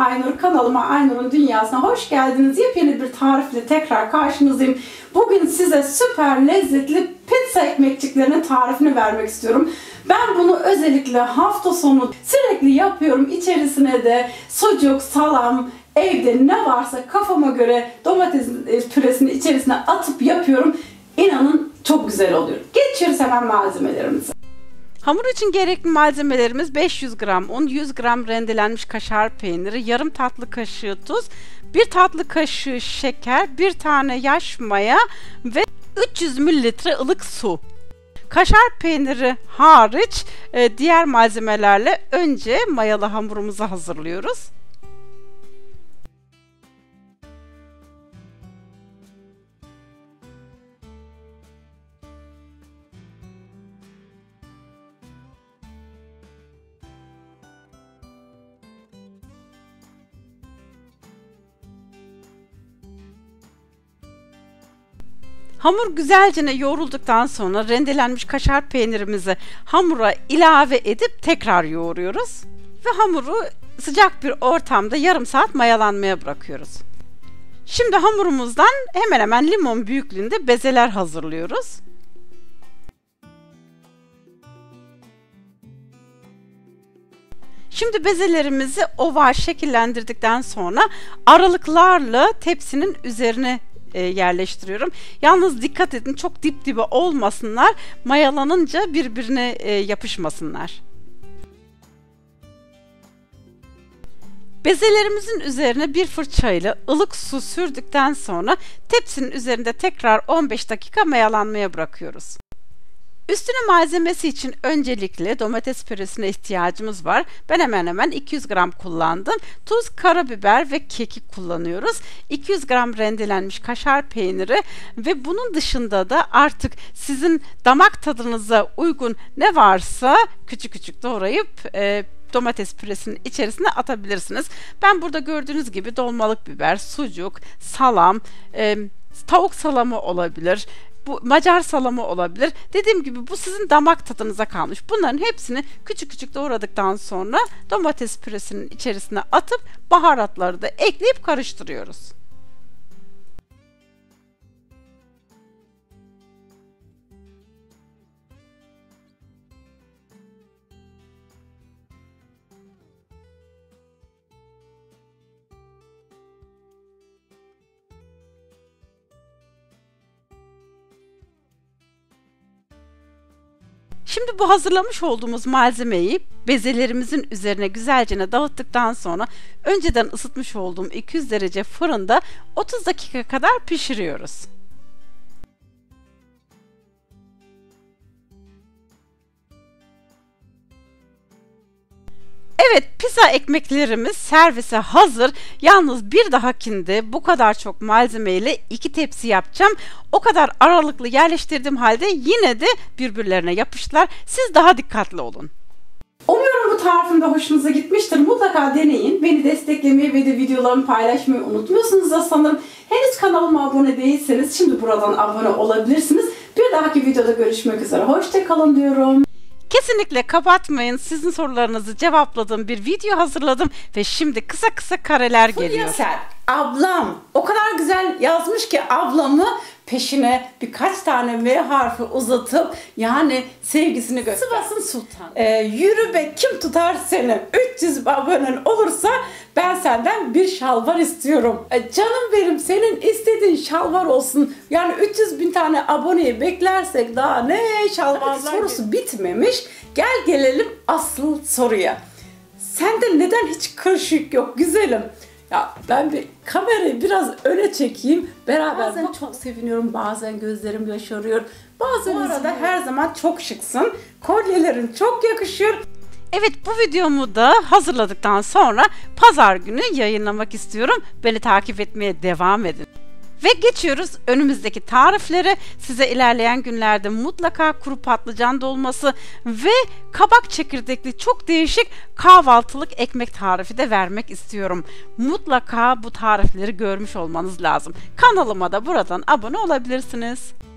Aynur, kanalıma Aynur'un Dünyası'na hoş geldiniz. Yepyeni bir tarifle tekrar karşınızdayım. Bugün size süper lezzetli pizza ekmekçiklerinin tarifini vermek istiyorum. Ben bunu özellikle hafta sonu sürekli yapıyorum. İçerisine de sucuk, salam, evde ne varsa kafama göre domates püresini içerisine atıp yapıyorum. İnanın çok güzel oluyor. Geçiyoruz hemen malzemelerimize. Hamur için gerekli malzemelerimiz 500 gram un, 100 gram rendelenmiş kaşar peyniri, yarım tatlı kaşığı tuz, 1 tatlı kaşığı şeker, 1 tane yaş maya ve 300 mililitre ılık su. Kaşar peyniri hariç diğer malzemelerle önce mayalı hamurumuzu hazırlıyoruz. Hamur güzelce yoğrulduktan sonra rendelenmiş kaşar peynirimizi hamura ilave edip tekrar yoğuruyoruz. Ve hamuru sıcak bir ortamda yarım saat mayalanmaya bırakıyoruz. Şimdi hamurumuzdan hemen hemen limon büyüklüğünde bezeler hazırlıyoruz. Şimdi bezelerimizi oval şekillendirdikten sonra aralıklarla tepsinin üzerine yerleştiriyorum. Yalnız dikkat edin, çok dip dibe olmasınlar, mayalanınca birbirine yapışmasınlar. Bezelerimizin üzerine bir fırçayla ılık su sürdükten sonra tepsinin üzerinde tekrar 15 dakika mayalanmaya bırakıyoruz. Üstüne malzemesi için öncelikle domates püresine ihtiyacımız var. Ben hemen hemen 200 gram kullandım. Tuz, karabiber ve kekik kullanıyoruz. 200 gram rendelenmiş kaşar peyniri ve bunun dışında da artık sizin damak tadınıza uygun ne varsa küçük küçük doğrayıp domates püresinin içerisine atabilirsiniz. Ben burada gördüğünüz gibi dolmalık biber, sucuk, salam, tavuk salamı olabilir. Bu Macar salamı olabilir. Dediğim gibi bu sizin damak tadınıza kalmış. Bunların hepsini küçük küçük doğradıktan sonra domates püresinin içerisine atıp baharatları da ekleyip karıştırıyoruz. Şimdi bu hazırlamış olduğumuz malzemeyi bezelerimizin üzerine güzelce dağıttıktan sonra önceden ısıtmış olduğum 200 derece fırında 30 dakika kadar pişiriyoruz. Evet, pizza ekmeklerimiz servise hazır. Yalnız bir dahakinde bu kadar çok malzemeyle 2 tepsi yapacağım. O kadar aralıklı yerleştirdiğim halde yine de birbirlerine yapıştılar. Siz daha dikkatli olun. Umuyorum bu tarifim de hoşunuza gitmiştir. Mutlaka deneyin. Beni desteklemeyi ve de videolarımı paylaşmayı unutmuyorsunuz da sanırım. Henüz kanalıma abone değilseniz şimdi buradan abone olabilirsiniz. Bir dahaki videoda görüşmek üzere. Hoşça kalın diyorum. Kesinlikle kapatmayın. Sizin sorularınızı cevapladığım bir video hazırladım ve şimdi kısa kısa kareler geliyor. Fulya ablam o kadar güzel yazmış ki ablamı peşine birkaç tane M harfi uzatıp yani sevgisini göster. Sivas'ın sultanı. Yürü be, kim tutar seni? 300 abonen olursa ben senden bir şalvar istiyorum. Canım benim, senin istediğin şalvar olsun. Yani 300 bin tane aboneyi beklersek daha ne şalvarlar sorusu bitmemiş. Gel gelelim asıl soruya. Sende neden hiç kırışık yok güzelim? Ya ben bir kamerayı biraz öne çekeyim. Bazen çok seviniyorum, bazen gözlerim yaşarıyor. Bazen bu arada her zaman çok şıksın. Kolyelerin çok yakışıyor. Evet, bu videomu da hazırladıktan sonra pazar günü yayınlamak istiyorum. Beni takip etmeye devam edin. Ve geçiyoruz önümüzdeki tariflere. Size ilerleyen günlerde mutlaka kuru patlıcan dolması ve kabak çekirdekli çok değişik kahvaltılık ekmek tarifi de vermek istiyorum. Mutlaka bu tarifleri görmüş olmanız lazım. Kanalıma da buradan abone olabilirsiniz.